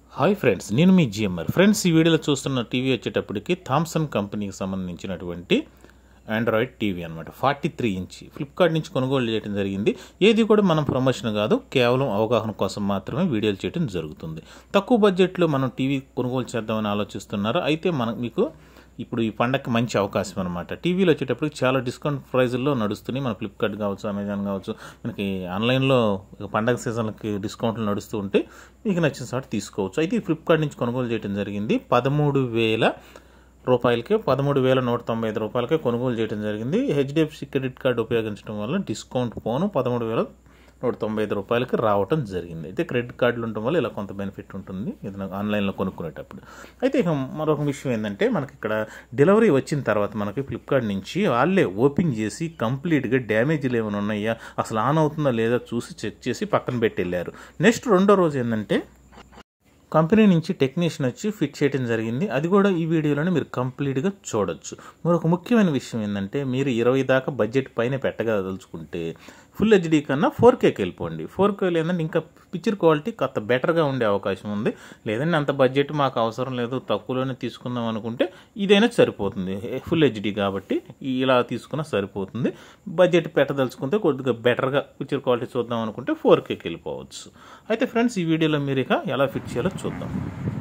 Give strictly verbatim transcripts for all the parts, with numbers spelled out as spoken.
Hi friends, నేను మీ GMR. Friends, ఈ వీడియోలో చూస్తున్న టీవీ వచ్చేటప్పటికి థామ్సన్ కంపెనీకి సంబంధించినటువంటి ఆండ్రాయిడ్ టీవీ అనమాట. ఫార్టీ త్రీ ఇంచ్ ఫ్లిప్కార్ట్ నుంచి కొనుగోలు చేయడం జరిగింది. ఏది కూడా మనం ప్రమోషన్ కాదు, కేవలం అవగాహన కోసం మాత్రమే వీడియోలు చేయడం జరుగుతుంది. తక్కువ బడ్జెట్లో మనం టీవీ కొనుగోలు చేద్దామని ఆలోచిస్తున్నారు. అయితే మన మీకు ఇప్పుడు ఈ పండగకి మంచి అవకాశం అనమాట. టీవీలో వచ్చేటప్పటికి చాలా డిస్కౌంట్ ప్రైజుల్లో నడుస్తున్నాయి. మన ఫ్లిప్కార్ట్ కావచ్చు, అమెజాన్ కావచ్చు, మనకి ఆన్లైన్లో పండగ సీజన్లకి డిస్కౌంట్లు నడుస్తూ ఉంటే మీకు నచ్చిన చోట తీసుకోవచ్చు. అయితే ఈ ఫ్లిప్కార్ట్ నుంచి కొనుగోలు చేయడం జరిగింది. పదమూడు వేల రూపాయలకే పదమూడు వేల నూట తొంభై ఐదు రూపాయలకే కొనుగోలు చేయడం జరిగింది. హెచ్డిఎఫ్సి క్రెడిట్ కార్డు ఉపయోగించడం వల్ల డిస్కౌంట్ పోను పదమూడు వేల నూట తొంభై ఐదు రూపాయలకి రావటం జరిగింది. అయితే క్రెడిట్ కార్డులు ఉండటం వల్ల ఇలా కొంత బెనిఫిట్ ఉంటుంది ఏదైనా ఆన్లైన్లో కొనుక్కునేటప్పుడు. అయితే ఇక మరొక విషయం ఏంటంటే, మనకి ఇక్కడ డెలివరీ వచ్చిన తర్వాత మనకి ఫ్లిప్కార్ట్ నుంచి వాళ్ళే ఓపెన్ చేసి కంప్లీట్గా డ్యామేజ్లు ఏమైనా ఉన్నాయా, అసలు ఆన్ అవుతుందా లేదా చూసి చెక్ చేసి పక్కన పెట్టి వెళ్ళారు. నెక్స్ట్ రెండో రోజు ఏంటంటే, కంపెనీ నుంచి టెక్నీషియన్ వచ్చి ఫిట్ చేయడం జరిగింది. అది కూడా ఈ వీడియోలోనే మీరు కంప్లీట్గా చూడొచ్చు. మరొక ముఖ్యమైన విషయం ఏంటంటే, మీరు ఇరవై దాకా బడ్జెట్ పైన పెట్టగదలుచుకుంటే ఫుల్ హెచ్డీ కన్నా ఫోర్ కేకి వెళ్ళిపోండి. ఫోర్ కేలో ఏంటంటే ఇంకా పిక్చర్ క్వాలిటీ కాస్త బెటర్గా ఉండే అవకాశం ఉంది. లేదంటే అంత బడ్జెట్ మాకు అవసరం లేదు, తక్కువలోనే తీసుకుందాం అనుకుంటే ఇదైనా సరిపోతుంది. ఫుల్ హెచ్డీ కాబట్టి ఇలా తీసుకున్నా సరిపోతుంది. బడ్జెట్ పెట్టదలుచుకుంటే కొద్దిగా బెటర్గా పిక్చర్ క్వాలిటీ చూద్దాం అనుకుంటే ఫోర్ కేకి వెళ్ళిపోవచ్చు. అయితే ఫ్రెండ్స్, ఈ వీడియోలో మీరు ఇక ఎలా ఫిట్ చేయాలో చూద్దాం.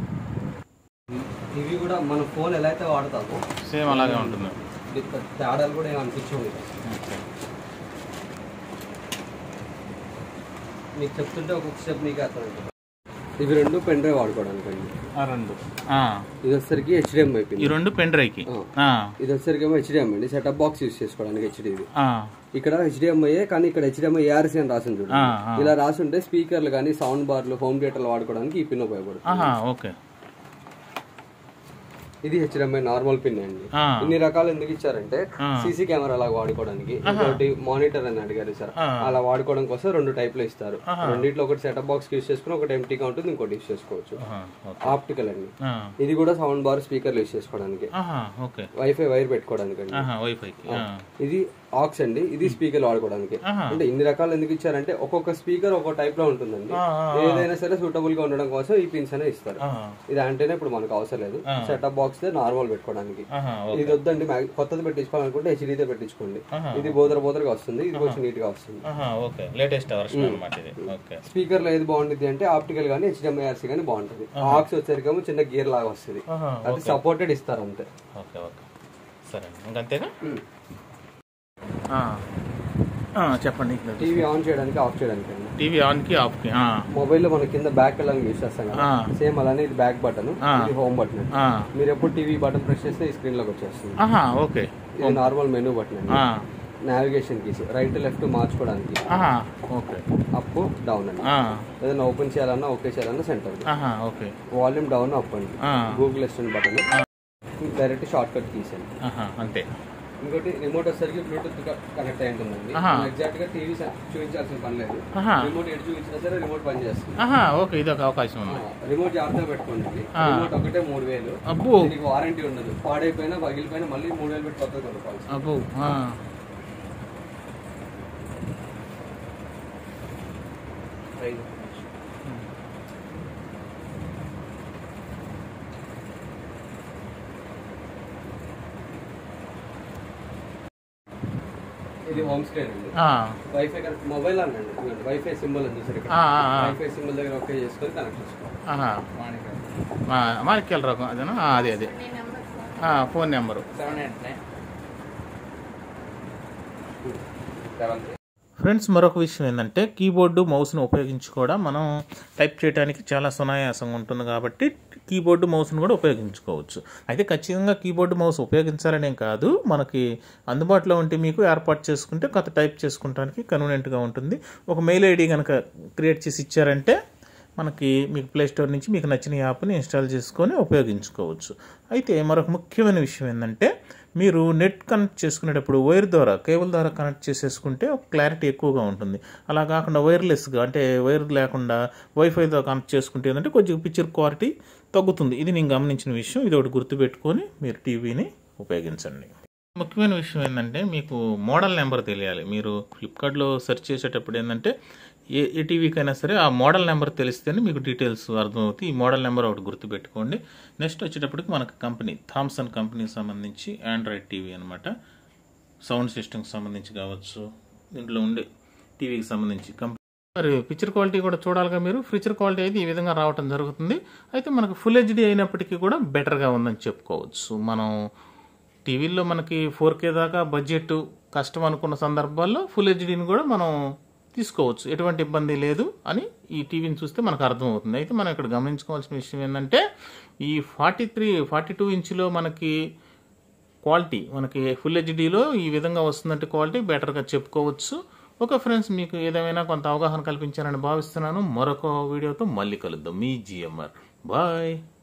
ఇవి కూడా మన ఫోన్ ఎలా అయితే వాడతామో సేమ్ అలాగే ఉంటుంది. తేడాలు కూడా ఏమి అనిపించవు. మీకు చెప్తుంటే ఒక్కొక్క స్టెప్ నీకు అర్థం. ఇవి రెండు పెన్ డ్రైవ్ వాడుకోవడానికి అండి. రెండు ఇది వచ్చేసరికి హెచ్డిఎంఐ పిన్. ఈ రెండు పెన్ డ్రైవ్ కి. ఇది వచ్చేసరికి ఏమో హెచ్డిఎంఐ అండి. సెటప్ బాక్స్ యూస్ చేసుకోవడానికి హెచ్డి. ఇక్కడ హెచ్డిఎంఐ కానీ ఇక్కడ హెచ్డిఎంఐ ఏఆర్సీ అని రాసి చూడండి. ఇలా రాసి ఉంటే స్పీకర్లు కానీ సౌండ్ బార్లు హోమ్ థియేటర్లు వాడుకోవడానికి ఈ పిన్ ఉపయోగపడుతుంది. ఇది హెచ్డిఎంఐ నార్మల్ పిన్ అండి. ఇన్ని రకాలు ఎందుకు ఇచ్చారంటే, సీసీ కెమెరా లాగా వాడుకోవడానికి, ఇంకోటి మానిటర్ అని అడిగారు సార్, అలా వాడుకోవడం కోసం రెండు టైప్ లో ఇస్తారు. రెండిట్లో ఒకటి సెటప్ బాక్స్ యూస్ చేసుకుని ఒకటి ఎంటీగా ఉంటుంది, ఇంకోటి యూస్ చేసుకోవచ్చు. ఆప్టికల్ అండి. ఇది కూడా సౌండ్ బార్ స్పీకర్లు యూస్ చేసుకోవడానికి, వైఫై వైర్ పెట్టుకోవడానికి అండి. ఇది ఆక్స్ అండి. ఇది స్పీకర్ వాడుకోవడానికి. అంటే ఇన్ని రకాలు ఎందుకు ఇచ్చారంటే, ఒక్కొక్క స్పీకర్ ఒక్కొక్క టైప్ లో ఉంటుందండి. ఏదైనా సరే సూటబుల్ గా ఉండడం కోసం ఈ పిన్స్ అనే ఇస్తారు. ఇది అంటేనే ఇప్పుడు మనకు అవసరం లేదు. సెటప్ బాక్స్ నార్మల్ పెట్టుకోవడానికి. ఇది వద్దండి, కొత్తది పెట్టించుకోవాలనుకుంటే హెచ్డీతో పెట్టించుకోండి. ఇది బోదర బోదరగా వస్తుంది, ఇది కొంచెం నీట్ గా వస్తుంది. స్పీకర్ లో ఏది బాగుంటుంది అంటే, ఆప్టికల్ గానీ హెచ్డిఎంఐఆర్సీ గానీ బాగుంటుంది. ఆక్స్ వచ్చేసరికేమో చిన్న గేర్ లాగా వస్తుంది. అది సపోర్టెడ్ ఇస్తారు అంతే. చెప్పండి. టీవీ ఆన్ చేయడానికి ఆఫ్ చేయడానికి అండి. టీవీ ఆన్ కి ఆఫ్ కి. మొబైల్ లో మన కింద బ్యాక్ వెళ్ళడానికి యూస్ చేస్తాం కదా, సేమ్ అలానే ఇది బ్యాక్ బటన్, ఇది హోమ్ బటన్. మీరు ఎప్పుడు టీవీ బటన్ ప్రెస్ చేస్తే ఈ స్క్రీన్ లోకి వచ్చేస్తుంది. ఇది నార్మల్ మెనూ బటన్ అండి. నావిగేషన్ కీస్ రైట్ లెఫ్ట్ మార్చుకోవడానికి, అప్ డౌన్ అండి. ఏదైనా ఓపెన్ చేయాలన్నా ఓకే చేయాలన్నా సెంటర్. వాల్యూమ్ డౌన్ అప్ అండి. Google assistant button, direct shortcut keys అండి. అంతే. ఇంకోటి రిమోట్ వచ్చేసరికి బ్లూటూత్ కనెక్ట్ అయి ఉంటుందండి. ఎగ్జాక్ట్ గా టీవీ చూపించాల్సిన పని లేదు. రిమోట్ ఎటు చూపించినా సరే రిమోట్ పని చేస్తుంది. ఇది ఒక అవకాశం ఉంది. రిమోట్ జాగ్రత్తగా పెట్టుకోండి. రిమోట్ ఒకటే మూడు వేలు. దీనికి వారంటీ ఉండదు. పాడైపోయినా పగిలిపోయినా మళ్ళీ మూడు వేలు పెట్టి కొత్తగా కొనుక్కోవాలి. ఇది హోమ్ స్క్రీన్ అండి. వైఫై మొబైల్ అనండి, వైఫై సింబల్ ఉంది సరే. వైఫై సింబల్ దగ్గర ఓకే చేసుకొని కనెక్ట్ చేసుకోవాలి. మాణిక్యాల రకం అదేనా? అదే అదే phone number seven eight nine seven three. Friends, మరొక విషయం ఏంటంటే, కీబోర్డు మౌస్ను ఉపయోగించి కూడా మనం టైప్ చేయడానికి చాలా సునాయాసంగా ఉంటుంది కాబట్టి కీబోర్డు మౌస్ను కూడా ఉపయోగించుకోవచ్చు. అయితే ఖచ్చితంగా కీబోర్డు మౌస్ ఉపయోగించాలనే కాదు, మనకి అందుబాటులో ఉంటే మీకు ఏర్పాటు చేసుకుంటే కొత్త టైప్ చేసుకోవడానికి కన్వీనియంట్గా ఉంటుంది. ఒక మెయిల్ ఐడి కనుక క్రియేట్ చేసి ఇచ్చారంటే మనకి మీకు ప్లేస్టోర్ నుంచి మీకు నచ్చిన యాప్ని ఇన్స్టాల్ చేసుకొని ఉపయోగించుకోవచ్చు. అయితే మరొక ముఖ్యమైన విషయం ఏంటంటే, మీరు నెట్ కనెక్ట్ చేసుకునేటప్పుడు వైర్ ద్వారా కేబుల్ ద్వారా కనెక్ట్ చేసేసుకుంటే ఒక క్లారిటీ ఎక్కువగా ఉంటుంది. అలా కాకుండా వైర్లెస్గా అంటే వైర్ లేకుండా వైఫైతో కనెక్ట్ చేసుకుంటే ఏంటంటే కొంచెం పిక్చర్ క్వాలిటీ తగ్గుతుంది. ఇది నేను గమనించిన విషయం. ఇది ఒకటి గుర్తుపెట్టుకొని మీరు టీవీని ఉపయోగించండి. ముఖ్యమైన విషయం ఏంటంటే, మీకు మోడల్ నెంబర్ తెలియాలి. మీరు ఫ్లిప్కార్ట్లో సెర్చ్ చేసేటప్పుడు ఏంటంటే ఏ ఏ టీవీకైనా సరే ఆ మోడల్ నెంబర్ తెలిస్తేనే మీకు డీటెయిల్స్ అర్థమవుతాయి. ఈ మోడల్ నెంబర్ ఒకటి గుర్తుపెట్టుకోండి. నెక్స్ట్ వచ్చేటప్పటికి మనకు కంపెనీ థామ్సన్ కంపెనీకి సంబంధించి ఆండ్రాయిడ్ టీవీ అనమాట. సౌండ్ సిస్టమ్కి సంబంధించి కావచ్చు, దీంట్లో ఉండే టీవీకి సంబంధించి కంపెనీ. మరి పిక్చర్ క్వాలిటీ కూడా చూడాలిగా మీరు. పిక్చర్ క్వాలిటీ అయితే ఈ విధంగా రావటం జరుగుతుంది. అయితే మనకు ఫుల్ హెచ్డి అయినప్పటికీ కూడా బెటర్గా ఉందని చెప్పుకోవచ్చు. మనం టీవీల్లో మనకి ఫోర్ కే దాకా బడ్జెట్ కష్టం అనుకున్న సందర్భాల్లో ఫుల్ హెచ్డీని కూడా మనం తీసుకోవచ్చు, ఎటువంటి ఇబ్బంది లేదు అని ఈ టీవీని చూస్తే మనకు అర్థమవుతుంది. అయితే మనం ఇక్కడ గమనించుకోవాల్సిన విషయం ఏంటంటే ఈ ఫార్టీ త్రీ ఫార్టీ టూ ఇంచ్లో మనకి క్వాలిటీ మనకి ఫుల్ హెచ్డీలో ఈ విధంగా వస్తుందంటే క్వాలిటీ బెటర్గా చెప్పుకోవచ్చు. ఓకే ఫ్రెండ్స్, మీకు ఏదేమైనా కొంత అవగాహన కల్పించాలని భావిస్తున్నాను. మరొక వీడియోతో మళ్ళీ కలుద్దాం. మీ జిఎంఆర్ బాయ్.